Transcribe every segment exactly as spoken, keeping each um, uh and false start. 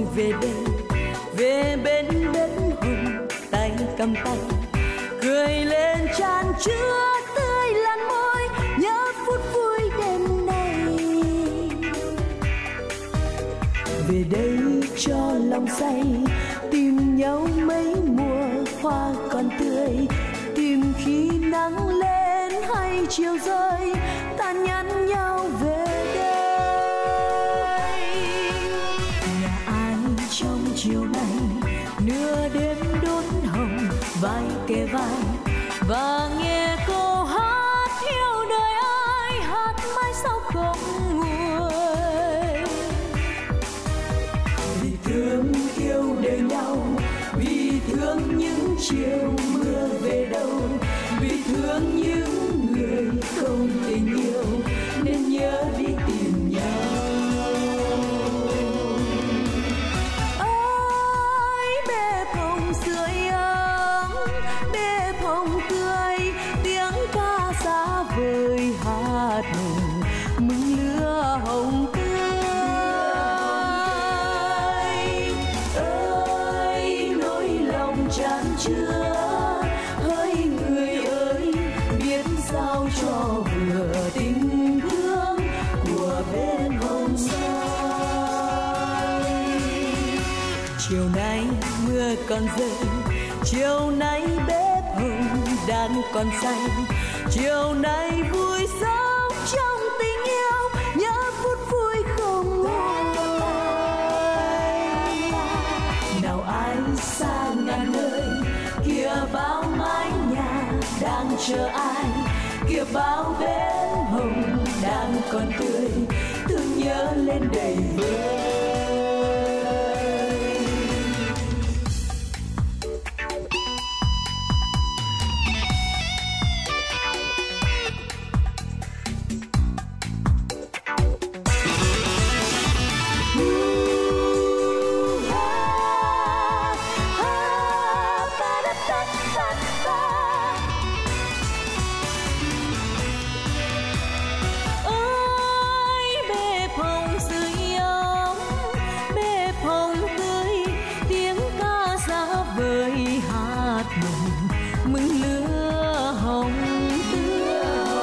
về đây, về bên bếp hồng, tay cầm tay cười lên tràn chứa tươi làn môi, nhớ phút vui đêm nay. Về đây cho lòng say, tìm nhau mấy mùa hoa còn tươi, tìm khi nắng lên hay chiều rơi, ta nhắn nhau về đây. Nhà ai trong chiều nay nửa đêm đốt hồng, vai kề vai và nghe câu hát yêu đời ai, hát mãi sao không nguôi. Vì thương yêu đời nhau, vì thương những chiều mưa về đâu, vì thương những người không tình yêu nên nhớ đi tìm nhau. Ôi bếp hồng sưởi ấm, bếp hồng tươi, tiếng ca xa vời hát mừng mừng lửa hồng tươi. Ơi nỗi lòng chan chứa, hỡi người ơi biết sao cho vừa tình thương của bên hồng soi. Chiều nay mưa còn rơi, chiều nay bếp hồng đang còn say, chiều nay vui sống trong tình yêu, nhớ phút vui không nguôi. Nào ai xa ngàn nơi, kia bao mái nhà đang chờ ai, kia bao bếp hồng đang còn tươi, thương nhớ lên đầy vơi. Mừng lửa hồng tươi.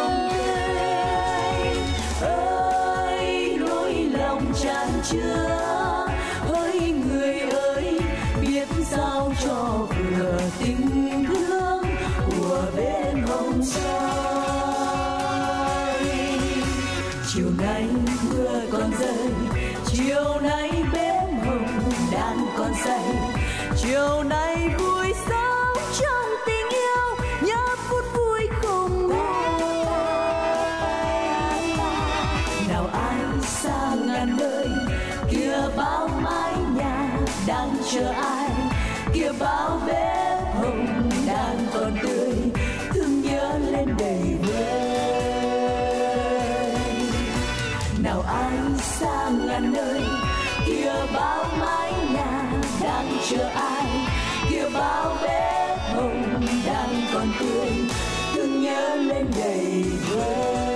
Ơi nỗi lòng chan chứa, hỡi người ơi biết sao cho vừa tình thương của bên hồng soi. Chiều nay mưa còn rơi, chiều nay bếp hồng đang còn say, chiều nay vui sống trong tình yêu, nhớ phút vui không nguôi. Nào ai xa ngàn nơi, kia bao mái nhà đang chờ ai, kia bao bếp hồng đang còn tươi, thương nhớ lên đầy vơi. Nào ai xa ngàn nơi, kia bao mái nhà đang chờ ai, kia bao bếp hồng đang còn tươi, thương nhớ lên đầy vơi.